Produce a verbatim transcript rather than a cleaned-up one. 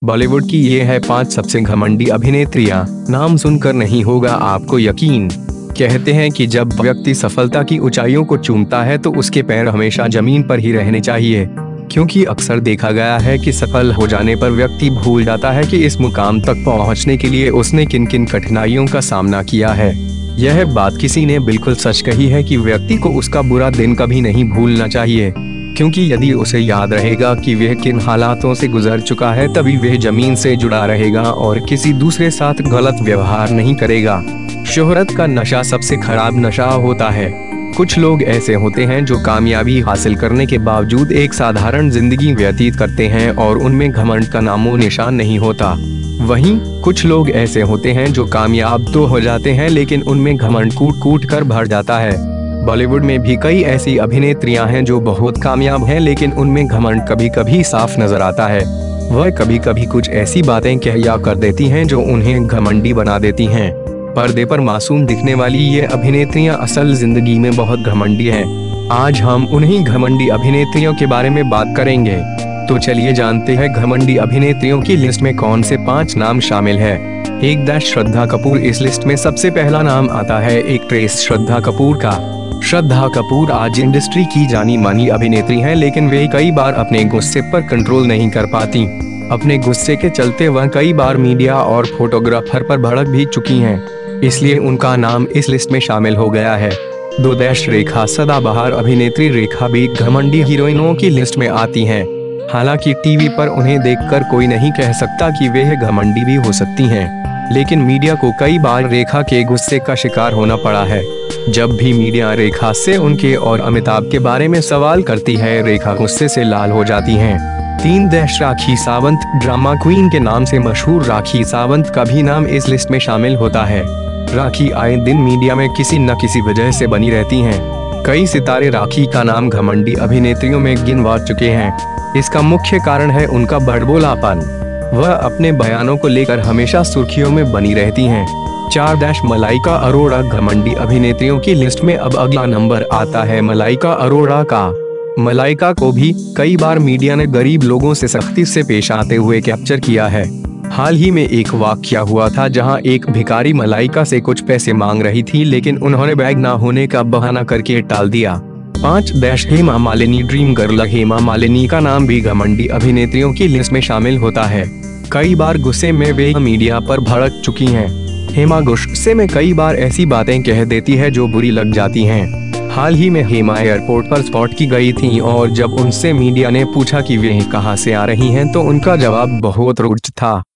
बॉलीवुड की ये है पांच सबसे घमंडी अभिनेत्रियां। नाम सुनकर नहीं होगा आपको यकीन। कहते हैं कि जब व्यक्ति सफलता की ऊंचाइयों को चूमता है तो उसके पैर हमेशा जमीन पर ही रहने चाहिए, क्योंकि अक्सर देखा गया है कि सफल हो जाने पर व्यक्ति भूल जाता है कि इस मुकाम तक पहुंचने के लिए उसने किन किन कठिनाइयों का सामना किया है। यह बात किसी ने बिल्कुल सच कही है कि व्यक्ति को उसका बुरा दिन कभी नहीं भूलना चाहिए, क्योंकि यदि उसे याद रहेगा कि वह किन हालातों से गुजर चुका है तभी वह जमीन से जुड़ा रहेगा और किसी दूसरे साथ गलत व्यवहार नहीं करेगा। शोहरत का नशा सबसे खराब नशा होता है। कुछ लोग ऐसे होते हैं जो कामयाबी हासिल करने के बावजूद एक साधारण जिंदगी व्यतीत करते हैं और उनमें घमंड का नामो निशान नहीं होता। वहीं कुछ लोग ऐसे होते हैं जो कामयाब तो हो जाते हैं लेकिन उनमें घमंड कूट कूट कर भर जाता है। बॉलीवुड में भी कई ऐसी अभिनेत्रियां हैं जो बहुत कामयाब हैं लेकिन उनमें घमंड कभी कभी साफ नजर आता है। वह कभी कभी कुछ ऐसी बातें कह या कर देती हैं जो उन्हें घमंडी बना देती हैं। पर्दे पर मासूम दिखने वाली ये अभिनेत्रियां असल जिंदगी में बहुत घमंडी हैं। आज हम उन्हीं घमंडी अभिनेत्रियों के बारे में बात करेंगे। तो चलिए जानते हैं घमंडी अभिनेत्रियों की लिस्ट में कौन से पांच नाम शामिल है। एक दस श्रद्धा कपूर। इस लिस्ट में सबसे पहला नाम आता है एक्ट्रेस श्रद्धा कपूर का। श्रद्धा कपूर आज इंडस्ट्री की जानी मानी अभिनेत्री हैं, लेकिन वे कई बार अपने गुस्से पर कंट्रोल नहीं कर पाती। अपने गुस्से के चलते वह कई बार मीडिया और फोटोग्राफर पर भड़क भी चुकी हैं, इसलिए उनका नाम इस लिस्ट में शामिल हो गया है। दो देश रेखा। सदाबहार अभिनेत्री रेखा भी घमंडी हीरोइनों की लिस्ट में आती हैं। हालांकि टीवी पर उन्हें देखकर कोई नहीं कह सकता कि वे घमंडी भी हो सकती हैं, लेकिन मीडिया को कई बार रेखा के गुस्से का शिकार होना पड़ा है। जब भी मीडिया रेखा से उनके और अमिताभ के बारे में सवाल करती है, रेखा गुस्से से लाल हो जाती हैं। तीन देश। राखी सावंत। ड्रामा क्वीन के नाम से मशहूर राखी सावंत का भी नाम इस लिस्ट में शामिल होता है। राखी आए दिन मीडिया में किसी न किसी वजह से बनी रहती हैं। कई सितारे राखी का नाम घमंडी अभिनेत्रियों में गिनवा चुके हैं। इसका मुख्य कारण है उनका बड़बोलापन। वह अपने बयानों को लेकर हमेशा सुर्खियों में बनी रहती हैं। चार देश। मलाइका अरोड़ा। घमंडी अभिनेत्रियों की लिस्ट में अब अगला नंबर आता है मलाइका अरोड़ा का। मलाइका को भी कई बार मीडिया ने गरीब लोगों से सख्ती से पेश आते हुए कैप्चर किया है। हाल ही में एक वाकया हुआ था जहां एक भिखारी मलाइका से कुछ पैसे मांग रही थी, लेकिन उन्होंने बैग ना होने का बहाना करके टाल दिया। पाँच देश। हेमा मालिनी। Dream girl. हेमा मालिनी का नाम भी घमंडी अभिनेत्रियों की लिस्ट में शामिल होता है। कई बार गुस्से में वे मीडिया पर भड़क चुकी हैं। हेमा गुस्से में कई बार ऐसी बातें कह देती है जो बुरी लग जाती हैं। हाल ही में हेमा एयरपोर्ट पर स्पॉट की गई थी और जब उनसे मीडिया ने पूछा कि वे कहां से आ रही हैं तो उनका जवाब बहुत रुड था।